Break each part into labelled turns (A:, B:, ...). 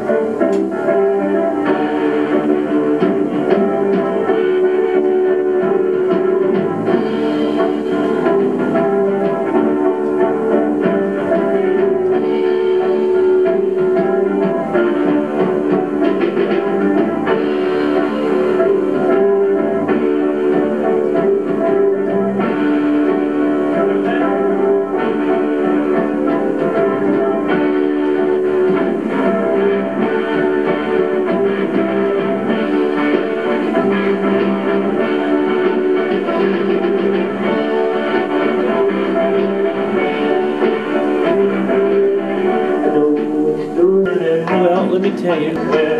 A: Well, let me tell you.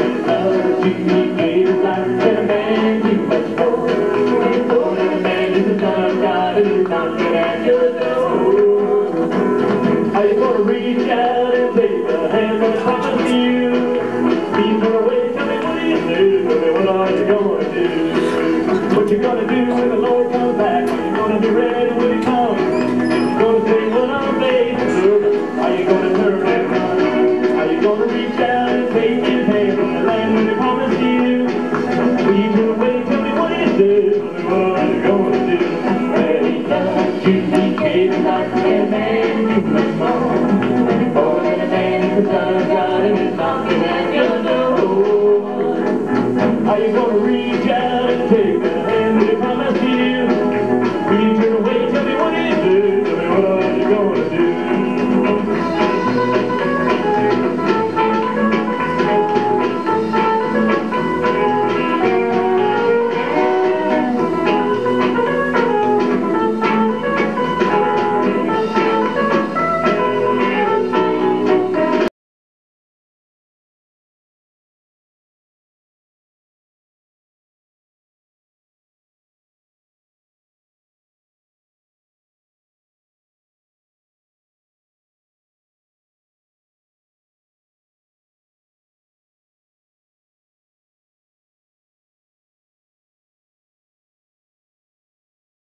B: Are you gonna reach out and take the hand that promised you? He's gonna wait, tell me what do you do? Tell me what are you gonna do? What you gonna do when the Lord comes back? Are you gonna be ready when he comes? He's gonna say, what I'm made to serve. Are you gonna turn and run? Are you gonna reach out and take his hand in the land when he promised you? He's gonna wait, tell me what do you do? Tell me what are you gonna do? Well, he loves you, he gave like a man. Are you gonna reach out and take the hand that he promised you? Will you turn away? Tell me what do you do? Tell me what are you gonna do?